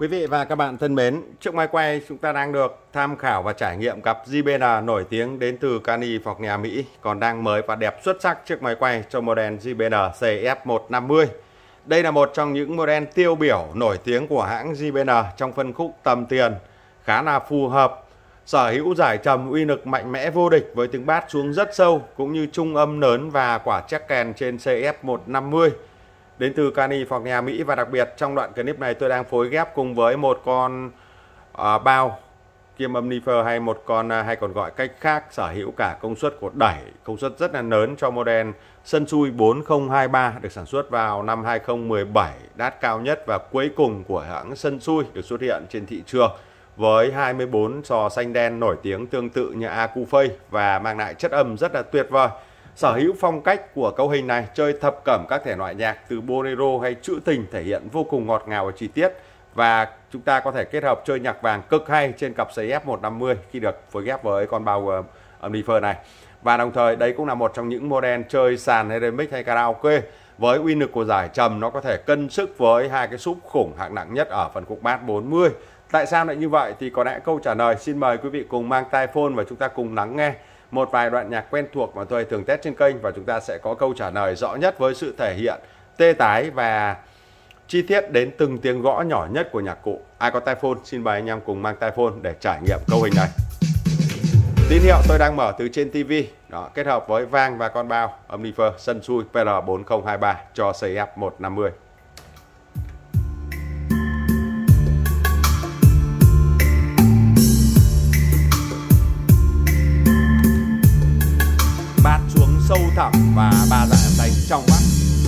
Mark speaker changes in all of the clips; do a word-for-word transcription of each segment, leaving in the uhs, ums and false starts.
Speaker 1: Quý vị và các bạn thân mến, trước máy quay chúng ta đang được tham khảo và trải nghiệm cặp gi bê en nổi tiếng đến từ California, Mỹ, còn đang mới và đẹp xuất sắc chiếc máy quay cho model gi bê en xê ép một năm mươi. Đây là một trong những model tiêu biểu nổi tiếng của hãng gi bê en trong phân khúc tầm tiền, khá là phù hợp, sở hữu giải trầm uy lực mạnh mẽ vô địch với tiếng bass xuống rất sâu cũng như trung âm lớn và quả check kèn trên xê ép một năm mươi. Đến từ California, Mỹ, và đặc biệt trong đoạn clip này tôi đang phối ghép cùng với một con uh, bao kiêm amplifier hay một con uh, hay còn gọi cách khác sở hữu cả công suất của đẩy, công suất rất là lớn cho model Sensui bốn không hai ba được sản xuất vào năm hai không một bảy, đát cao nhất và cuối cùng của hãng Sensui được xuất hiện trên thị trường với hai mươi bốn sò xanh đen nổi tiếng tương tự như Acouphase và mang lại chất âm rất là tuyệt vời. Sở hữu phong cách của cấu hình này chơi thập cẩm các thể loại nhạc từ bolero hay trữ tình thể hiện vô cùng ngọt ngào và chi tiết, và chúng ta có thể kết hợp chơi nhạc vàng cực hay trên cặp xê ép một năm mươi khi được phối ghép với con bao uh, amplifier này. Và đồng thời đây cũng là một trong những model chơi sàn hay remix hay karaoke với uy lực của giải trầm nó có thể cân sức với hai cái súp khủng hạng nặng nhất ở phần khúc bass bốn mươi. Tại sao lại như vậy thì có lẽ câu trả lời xin mời quý vị cùng mang tai phone và chúng ta cùng lắng nghe một vài đoạn nhạc quen thuộc mà tôi thường test trên kênh, và chúng ta sẽ có câu trả lời rõ nhất với sự thể hiện tê tái và chi tiết đến từng tiếng gõ nhỏ nhất của nhạc cụ. Ai có tai phone xin mời anh em cùng mang tai phone để trải nghiệm câu hình này. Tín hiệu tôi đang mở từ trên tivi, đó, kết hợp với vang và con bao amplifier Sensui pê rờ bốn không hai ba cho xê ép một năm mươi. Sâu thẳm và ba dải âm thanh trong vắt.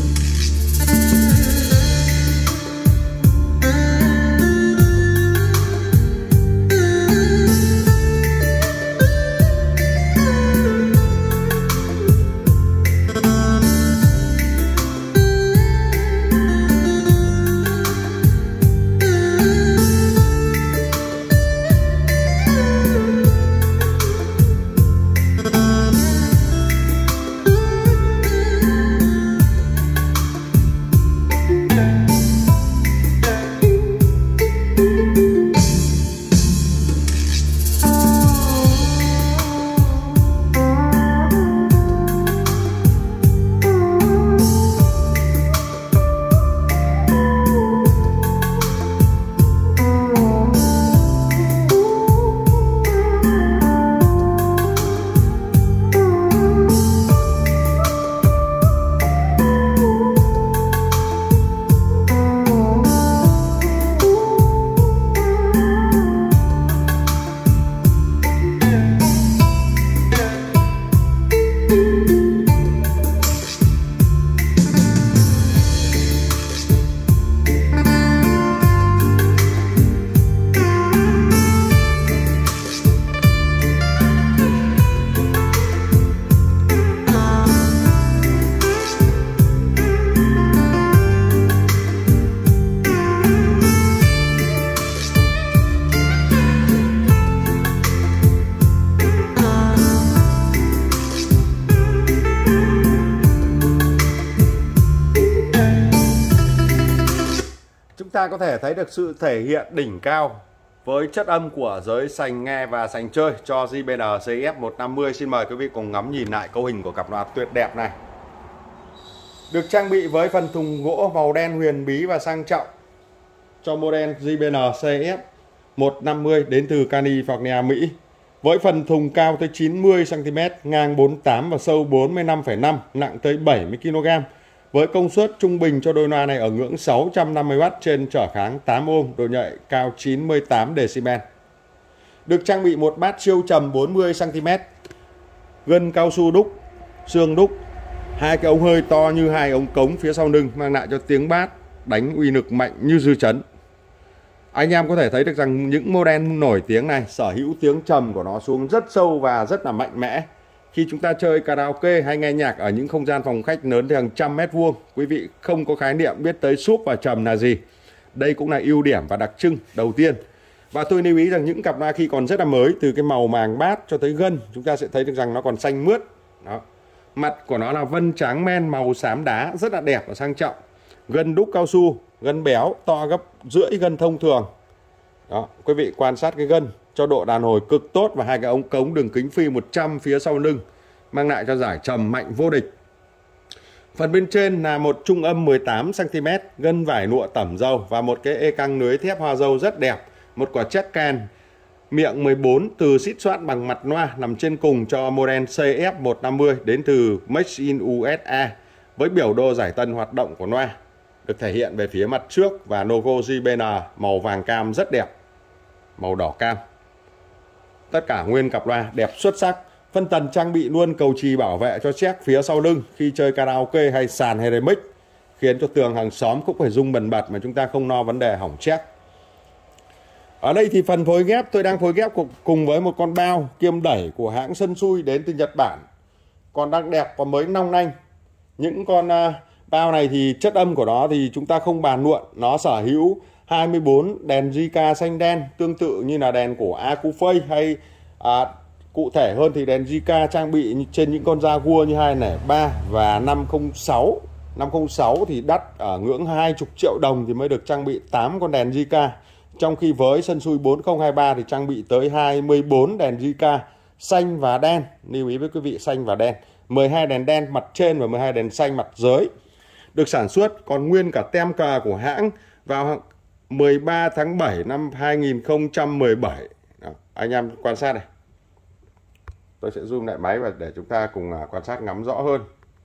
Speaker 1: Chúng ta có thể thấy được sự thể hiện đỉnh cao với chất âm của giới sành nghe và sành chơi cho gi bê en xê ép một năm mươi. Xin mời quý vị cùng ngắm nhìn lại cấu hình của cặp loa tuyệt đẹp này. Được trang bị với phần thùng gỗ màu đen huyền bí và sang trọng cho model gi bê en xê ép một năm mươi đến từ California, Mỹ. Với phần thùng cao tới chín mươi xăng ti mét, ngang bốn mươi tám và sâu bốn mươi lăm phẩy năm, nặng tới bảy mươi ki lô gam. Với công suất trung bình cho đôi loa này ở ngưỡng sáu trăm năm mươi oát trên trở kháng tám ôm, độ nhạy cao chín mươi tám decibel. Được trang bị một bát siêu trầm bốn mươi xăng ti mét, gân cao su đúc, xương đúc, hai cái ống hơi to như hai ống cống phía sau lưng mang lại cho tiếng bass đánh uy lực mạnh như dư chấn. Anh em có thể thấy được rằng những model nổi tiếng này sở hữu tiếng trầm của nó xuống rất sâu và rất là mạnh mẽ. Khi chúng ta chơi karaoke hay nghe nhạc ở những không gian phòng khách lớn thì hàng trăm mét vuông, quý vị không có khái niệm biết tới súp và trầm là gì. Đây cũng là ưu điểm và đặc trưng đầu tiên. Và tôi lưu ý rằng những cặp loa khi còn rất là mới, từ cái màu màng bát cho tới gân, chúng ta sẽ thấy được rằng nó còn xanh mướt. Đó. Mặt của nó là vân tráng men màu xám đá, rất là đẹp và sang trọng. Gân đúc cao su, gân béo to gấp rưỡi gân thông thường. Đó, quý vị quan sát cái gân cho độ đàn hồi cực tốt và hai cái ống cống đường kính phi một trăm phía sau lưng mang lại cho giải trầm mạnh vô địch. Phần bên trên là một trung âm mười tám xăng ti mét, gân vải lụa tẩm dầu và một cái ê căng lưới thép hoa dâu rất đẹp. Một quả check can miệng mười bốn từ xít xoát bằng mặt loa nằm trên cùng cho model C F một năm mươi đến từ Made in u ét a với biểu đồ giải tân hoạt động của loa được thể hiện về phía mặt trước và logo J B N màu vàng cam rất đẹp, màu đỏ cam. Tất cả nguyên cặp loa đẹp xuất sắc. Phân tần trang bị luôn cầu chì bảo vệ cho check phía sau lưng khi chơi karaoke hay sàn hay remix, khiến cho tường hàng xóm cũng phải rung bần bật mà chúng ta không lo vấn đề hỏng check. Ở đây thì phần phối ghép tôi đang phối ghép cùng với một con bao kiêm đẩy của hãng Sensui đến từ Nhật Bản, còn đang đẹp và mới long lanh. Những con uh, bao này thì chất âm của nó thì chúng ta không bàn luận, nó sở hữu hai mươi bốn đèn Jica xanh đen tương tự như là đèn của Acufake hay uh, cụ thể hơn thì đèn Jica trang bị trên những con Jaguar như hai không ba và năm không sáu. năm không sáu thì đắt ở ngưỡng hai mươi triệu đồng thì mới được trang bị tám con đèn Jica. Trong khi với Sensui bốn không hai ba thì trang bị tới hai mươi bốn đèn Jica xanh và đen. Lưu ý với quý vị, xanh và đen. mười hai đèn đen mặt trên và mười hai đèn xanh mặt dưới. Được sản xuất còn nguyên cả tem cờ của hãng vào mười ba tháng bảy năm hai nghìn không trăm mười bảy. Đó, anh em quan sát này. Tôi sẽ zoom lại máy và để chúng ta cùng quan sát ngắm rõ hơn.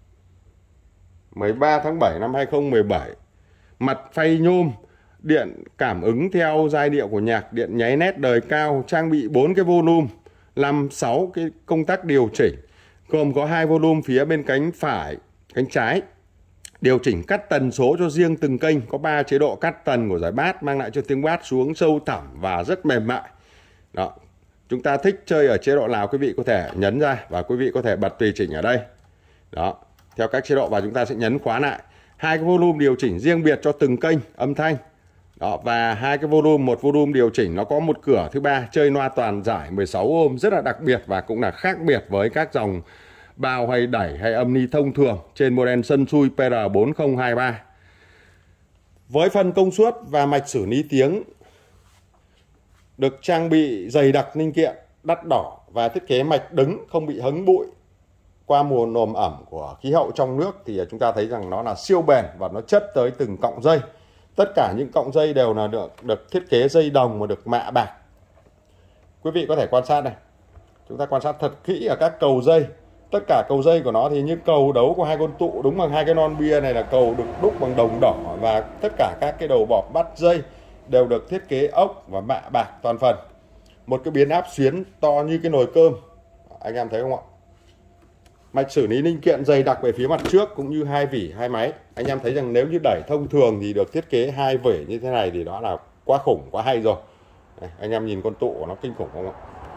Speaker 1: mười ba tháng bảy năm hai nghìn không trăm mười bảy. Mặt phay nhôm, điện cảm ứng theo giai điệu của nhạc, điện nháy nét đời cao, trang bị bốn cái volume, năm sáu cái công tắc điều chỉnh, gồm có hai volume phía bên cánh phải, cánh trái. Điều chỉnh cắt tần số cho riêng từng kênh, có ba chế độ cắt tần của giải bass mang lại cho tiếng bass xuống sâu thẳm và rất mềm mại. Đó. Chúng ta thích chơi ở chế độ nào quý vị có thể nhấn ra và quý vị có thể bật tùy chỉnh ở đây. Đó, theo các chế độ và chúng ta sẽ nhấn khóa lại. Hai cái volume điều chỉnh riêng biệt cho từng kênh âm thanh. Đó, và hai cái volume, một volume điều chỉnh nó có một cửa thứ ba chơi loa toàn giải mười sáu ohm rất là đặc biệt và cũng là khác biệt với các dòng bao hay đẩy hay âm ni thông thường trên model Sensui P R bốn không hai ba. Với phần công suất và mạch xử lý tiếng được trang bị dày đặc linh kiện đắt đỏ và thiết kế mạch đứng không bị hứng bụi qua mùa nồm ẩm của khí hậu trong nước thì chúng ta thấy rằng nó là siêu bền và nó chất tới từng cọng dây. Tất cả những cọng dây đều là được, được thiết kế dây đồng mà được mạ bạc. Quý vị có thể quan sát này. Chúng ta quan sát thật kỹ ở các cầu dây. Tất cả cầu dây của nó thì như cầu đấu của hai con tụ đúng bằng hai cái non bia này là cầu được đúc bằng đồng đỏ, và tất cả các cái đầu bọt bắt dây đều được thiết kế ốc và mạ bạc toàn phần. Một cái biến áp xuyến to như cái nồi cơm. Anh em thấy không ạ? Mạch xử lý linh kiện dày đặc về phía mặt trước cũng như hai vỉ hai máy. Anh em thấy rằng nếu như đẩy thông thường thì được thiết kế hai vỉ như thế này thì đó là quá khủng, quá hay rồi. Đây, anh em nhìn con tụ của nó kinh khủng không ạ?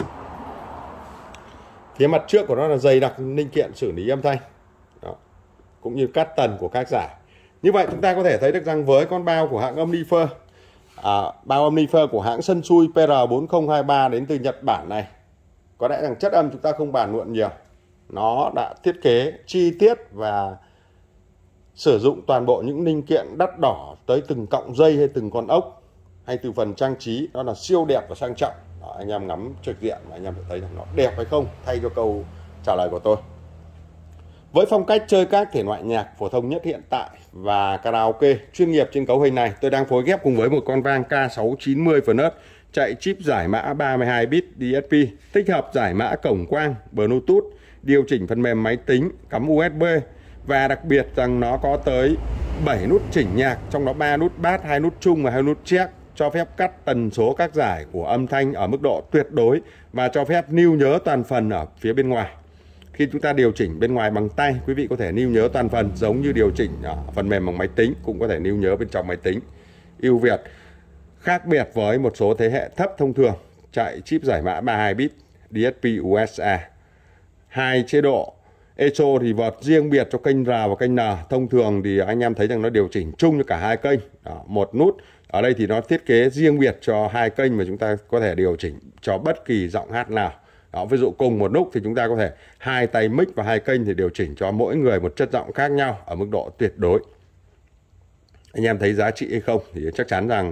Speaker 1: Phía mặt trước của nó là dày đặc linh kiện xử lý âm thanh. Đó. Cũng như cắt tần của các giải. Như vậy chúng ta có thể thấy được rằng với con bao của hãng Omnifer, à, bao Omnifer của hãng Sensui P R bốn không hai ba đến từ Nhật Bản này, có lẽ rằng chất âm chúng ta không bàn luận nhiều. Nó đã thiết kế chi tiết và sử dụng toàn bộ những linh kiện đắt đỏ tới từng cọng dây hay từng con ốc hay từ phần trang trí, đó là siêu đẹp và sang trọng. Đó, anh em ngắm trực diện và anh em sẽ thấy rằng nó đẹp hay không, thay cho câu trả lời của tôi. Với phong cách chơi các thể loại nhạc phổ thông nhất hiện tại và karaoke chuyên nghiệp trên cấu hình này, tôi đang phối ghép cùng với một con vang K sáu chín mươi Furnace chạy chip giải mã ba mươi hai bit D S P, tích hợp giải mã cổng quang Bluetooth, điều chỉnh phần mềm máy tính, cắm U S B, và đặc biệt rằng nó có tới bảy nút chỉnh nhạc, trong đó ba nút bass, hai nút trung và hai nút check, cho phép cắt tần số các giải của âm thanh ở mức độ tuyệt đối và cho phép lưu nhớ toàn phần ở phía bên ngoài. Khi chúng ta điều chỉnh bên ngoài bằng tay, quý vị có thể lưu nhớ toàn phần giống như điều chỉnh ở phần mềm bằng máy tính, cũng có thể lưu nhớ bên trong máy tính. Ưu việt khác biệt với một số thế hệ thấp thông thường chạy chip giải mã ba mươi hai bit D S P U S A. Hai chế độ echo thì vợt riêng biệt cho kênh R và kênh N. Thông thường thì anh em thấy rằng nó điều chỉnh chung cho cả hai kênh. Đó, một nút. Ở đây thì nó thiết kế riêng biệt cho hai kênh mà chúng ta có thể điều chỉnh cho bất kỳ giọng hát nào. Đó, ví dụ cùng một nút thì chúng ta có thể hai tay mic và hai kênh thì điều chỉnh cho mỗi người một chất giọng khác nhau ở mức độ tuyệt đối. Anh em thấy giá trị hay không thì chắc chắn rằng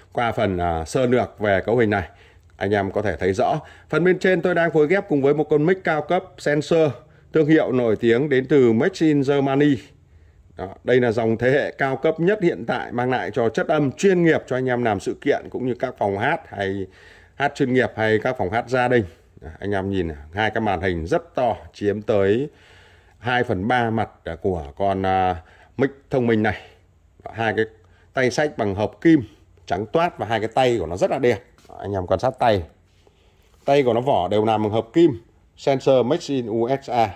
Speaker 1: qua phần uh, sơ lược về cấu hình này, anh em có thể thấy rõ. Phần bên trên tôi đang phối ghép cùng với một con mic cao cấp sensor thương hiệu nổi tiếng đến từ Made in Germany. Đó, đây là dòng thế hệ cao cấp nhất hiện tại, mang lại cho chất âm chuyên nghiệp cho anh em làm sự kiện cũng như các phòng hát hay hát chuyên nghiệp hay các phòng hát gia đình. Đó, anh em nhìn hai cái màn hình rất to, chiếm tới hai phần ba mặt của con uh, mic thông minh này. Đó, hai cái tay xách bằng hợp kim trắng toát và hai cái tay của nó rất là đẹp. Đó, anh em quan sát tay. Tay của nó vỏ đều làm bằng hợp kim, sensor Made in u ét a.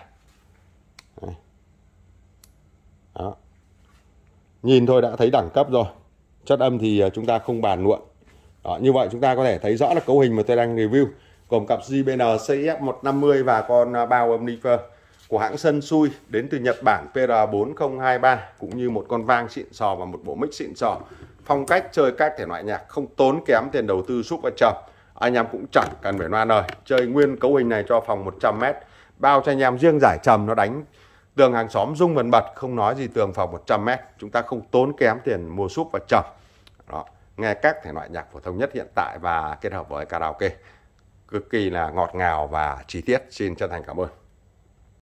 Speaker 1: Đó. Nhìn thôi đã thấy đẳng cấp rồi. Chất âm thì chúng ta không bàn luận. Đó, như vậy chúng ta có thể thấy rõ là cấu hình mà tôi đang review gồm cặp gi bê en xê i ép một năm mươi và con bao âm Nifer của hãng Sensui đến từ Nhật Bản P R bốn không hai ba, cũng như một con vang xịn sò và một bộ mic xịn sò. Phong cách chơi các thể loại nhạc không tốn kém tiền đầu tư sub và trầm. Anh em cũng chẳng cần phải loa lời, chơi nguyên cấu hình này cho phòng một trăm mét. Bao cho anh em riêng giải trầm nó đánh tường hàng xóm rung vần bật, không nói gì tường phòng một trăm mét. Chúng ta không tốn kém tiền mua sub và trầm. Đó, nghe các thể loại nhạc phổ thông nhất hiện tại và kết hợp với karaoke cực kỳ là ngọt ngào và chi tiết. Xin chân thành cảm ơn.